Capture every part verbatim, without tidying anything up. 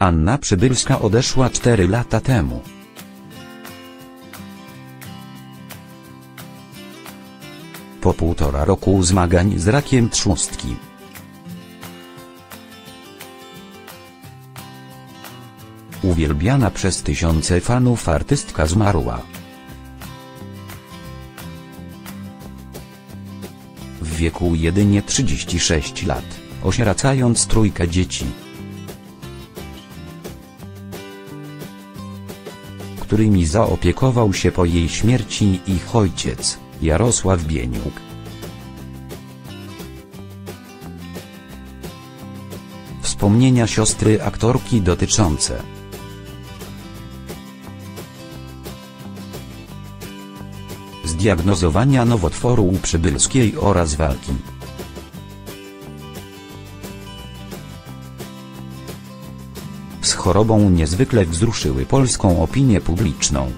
Anna Przybylska odeszła cztery lata temu. Po półtora roku zmagań z rakiem trzustki. Uwielbiana przez tysiące fanów artystka zmarła. W wieku jedynie trzydziestu sześciu lat, osieracając trójkę dzieci, którymi zaopiekował się po jej śmierci ich ojciec, Jarosław Bieniuk. Wspomnienia siostry aktorki dotyczące zdiagnozowania nowotworu u Przybylskiej oraz walki z chorobą niezwykle wzruszyły polską opinię publiczną.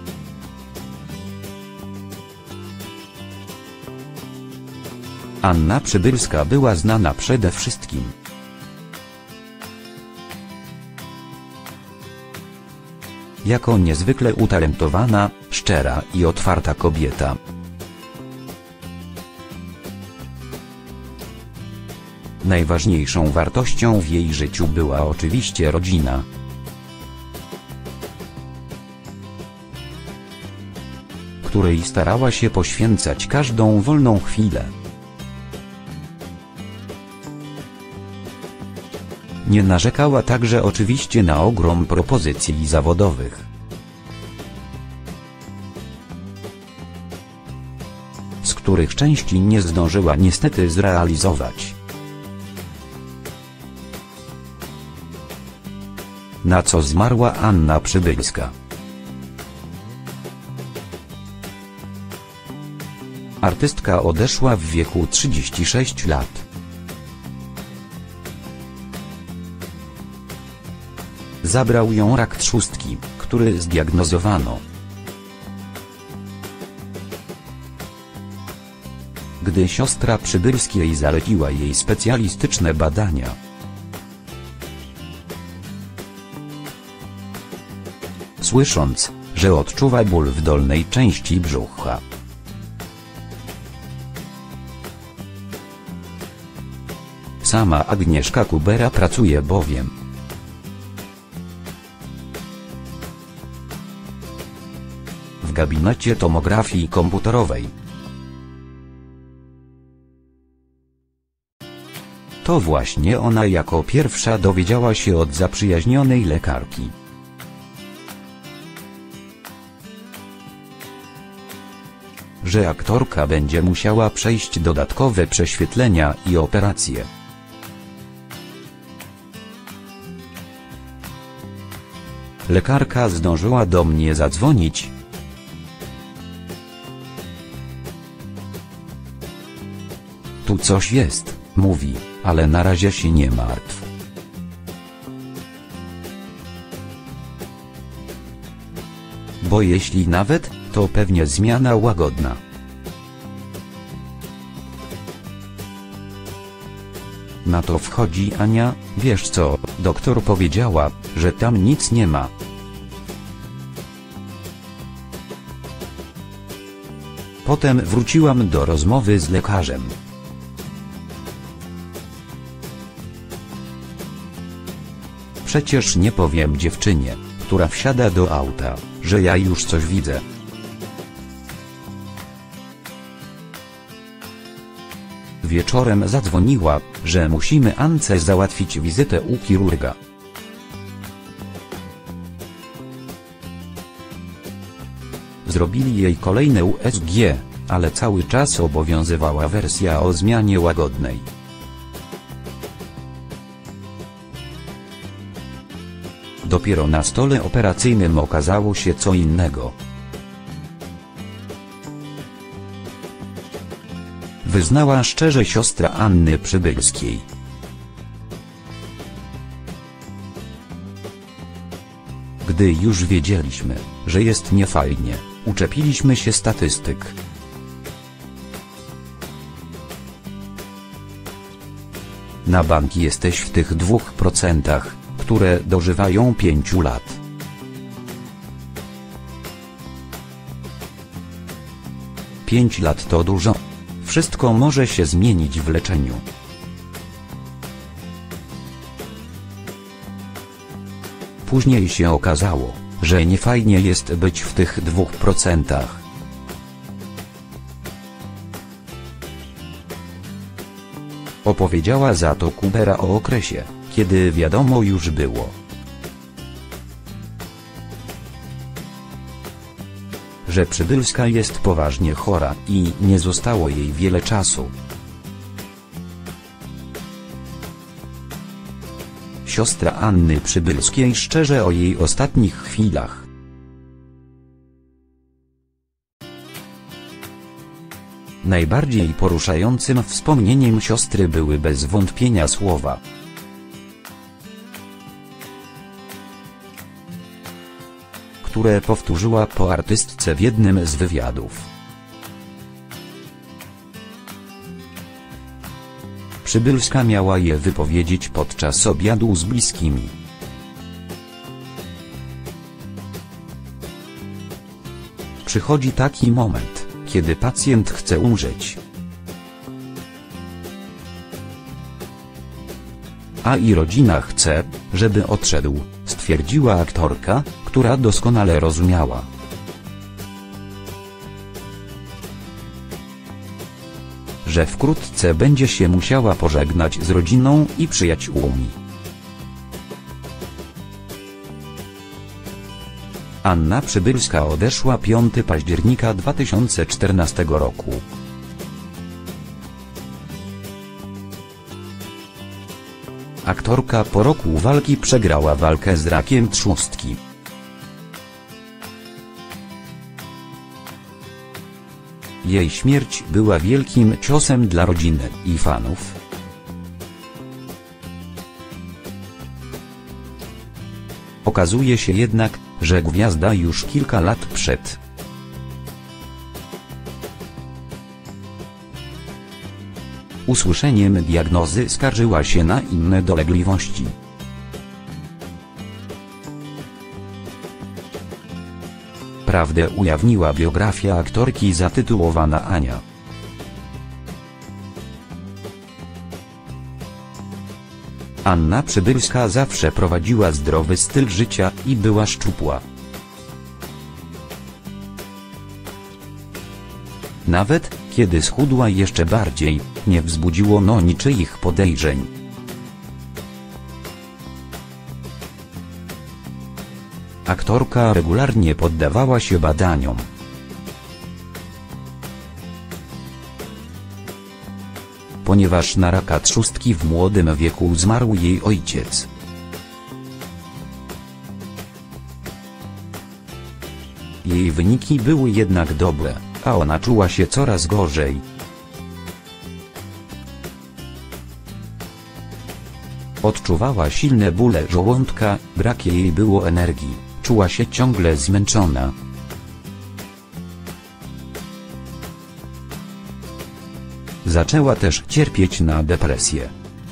Anna Przybylska była znana przede wszystkim jako niezwykle utalentowana, szczera i otwarta kobieta. Najważniejszą wartością w jej życiu była oczywiście rodzina. Której starała się poświęcać każdą wolną chwilę. Nie narzekała także oczywiście na ogrom propozycji zawodowych, z których części nie zdążyła niestety zrealizować. Na co zmarła Anna Przybylska? Artystka odeszła w wieku trzydziestu sześciu lat. Zabrał ją rak trzustki, który zdiagnozowano, gdy siostra Przybylskiej zaleciła jej specjalistyczne badania. Słysząc, że odczuwa ból w dolnej części brzucha, sama Agnieszka Kubera pracuje bowiem w gabinecie tomografii komputerowej. To właśnie ona jako pierwsza dowiedziała się od zaprzyjaźnionej lekarki, że aktorka będzie musiała przejść dodatkowe prześwietlenia i operacje. Lekarka zdążyła do mnie zadzwonić. Tu coś jest, mówi, ale na razie się nie martw. Bo jeśli nawet, to pewnie zmiana łagodna. Na to wchodzi Ania, wiesz co, doktor powiedziała, że tam nic nie ma. Potem wróciłam do rozmowy z lekarzem. Przecież nie powiem dziewczynie, która wsiada do auta, że ja już coś widzę. Wieczorem zadzwoniła, że musimy Ance załatwić wizytę u chirurga. Zrobili jej kolejne U S G, ale cały czas obowiązywała wersja o zmianie łagodnej. Dopiero na stole operacyjnym okazało się co innego. Wyznała szczerze siostra Anny Przybylskiej. Gdy już wiedzieliśmy, że jest niefajnie, uczepiliśmy się statystyk. Na bank jesteś w tych dwóch procentach, które dożywają pięciu lat. Pięć lat to dużo. Wszystko może się zmienić w leczeniu. Później się okazało, że niefajnie jest być w tych dwóch procentach. Opowiedziała za to Kubera o okresie, kiedy wiadomo już było, że Przybylska jest poważnie chora i nie zostało jej wiele czasu. Siostra Anny Przybylskiej szczerze o jej ostatnich chwilach. Najbardziej poruszającym wspomnieniem siostry były bez wątpienia słowa, które powtórzyła po artystce w jednym z wywiadów. Przybylska miała je wypowiedzieć podczas obiadu z bliskimi. Przychodzi taki moment, kiedy pacjent chce umrzeć. A i rodzina chce, żeby odszedł, stwierdziła aktorka, która doskonale rozumiała, że wkrótce będzie się musiała pożegnać z rodziną i przyjaciółmi. Anna Przybylska odeszła piątego października dwa tysiące czternastego roku. Aktorka po roku walki przegrała walkę z rakiem trzustki. Jej śmierć była wielkim ciosem dla rodziny i fanów. Okazuje się jednak, że gwiazda już kilka lat przed usłyszeniem diagnozy skarżyła się na inne dolegliwości. Prawdę ujawniła biografia aktorki zatytułowana Ania. Anna Przybylska zawsze prowadziła zdrowy styl życia i była szczupła. Nawet kiedy schudła jeszcze bardziej, nie wzbudziło no niczyich podejrzeń. Aktorka regularnie poddawała się badaniom. Ponieważ na raka trzustki w młodym wieku zmarł jej ojciec. Jej wyniki były jednak dobre, a ona czuła się coraz gorzej. Odczuwała silne bóle żołądka, brak jej było energii, czuła się ciągle zmęczona. Zaczęła też cierpieć na depresję.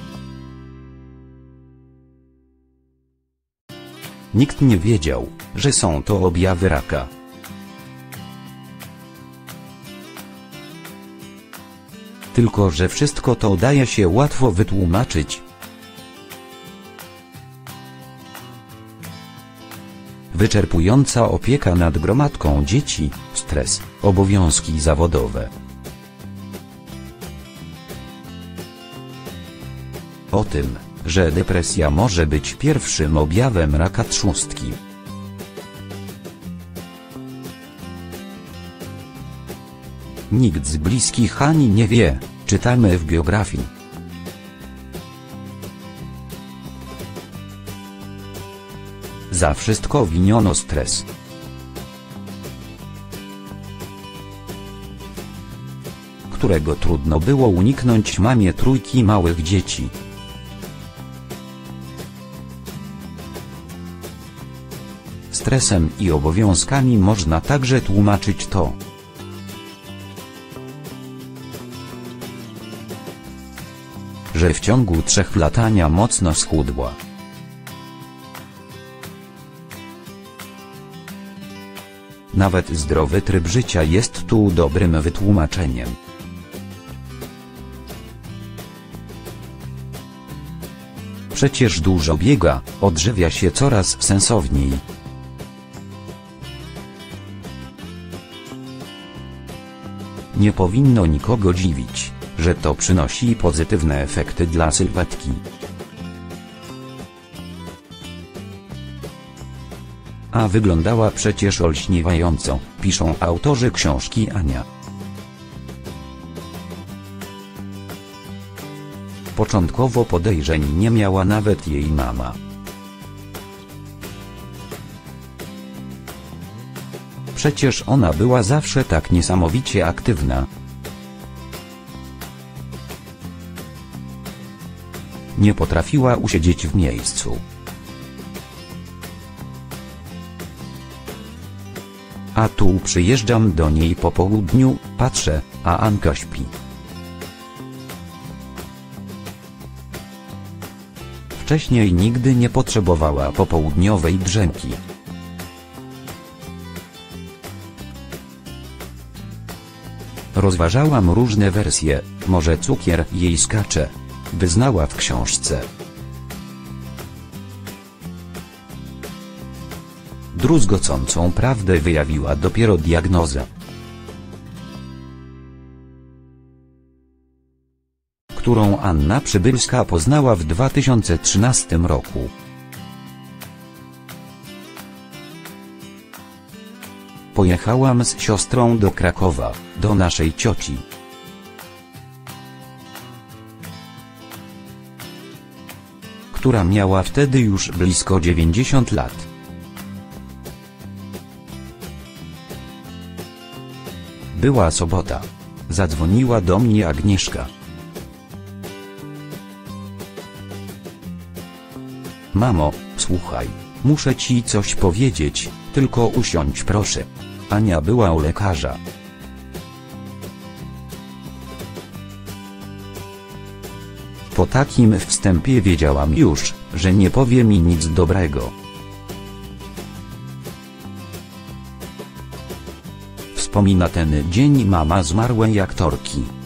Nikt nie wiedział, że są to objawy raka. Tylko że wszystko to daje się łatwo wytłumaczyć. Wyczerpująca opieka nad gromadką dzieci, stres, obowiązki zawodowe. O tym, że depresja może być pierwszym objawem raka trzustki. Nikt z bliskich Ani nie wie, czytamy w biografii. Za wszystko winiono stres. Którego trudno było uniknąć mamie trójki małych dzieci. Stresem i obowiązkami można także tłumaczyć to, że w ciągu trzech lat Ania mocno schudła. Nawet zdrowy tryb życia jest tu dobrym wytłumaczeniem. Przecież dużo biega, odżywia się coraz sensowniej. Nie powinno nikogo dziwić, że to przynosi pozytywne efekty dla sylwetki. A wyglądała przecież olśniewająco, piszą autorzy książki Ania. Początkowo podejrzeń nie miała nawet jej mama. Przecież ona była zawsze tak niesamowicie aktywna. Nie potrafiła usiedzieć w miejscu. A tu przyjeżdżam do niej po południu, patrzę, a Anka śpi. Wcześniej nigdy nie potrzebowała popołudniowej drzemki. Rozważałam różne wersje, może cukier jej skacze, wyznała w książce. Druzgocącą prawdę wyjawiła dopiero diagnoza, którą Anna Przybylska poznała w dwa tysiące trzynastym roku. Pojechałam z siostrą do Krakowa, do naszej cioci. Która miała wtedy już blisko dziewięćdziesiąt lat. Była sobota. Zadzwoniła do mnie Agnieszka. Mamo, słuchaj, muszę ci coś powiedzieć, tylko usiądź proszę. Ania była u lekarza. Po takim wstępie wiedziałam już, że nie powie mi nic dobrego. Wspomina ten dzień mama zmarłej aktorki.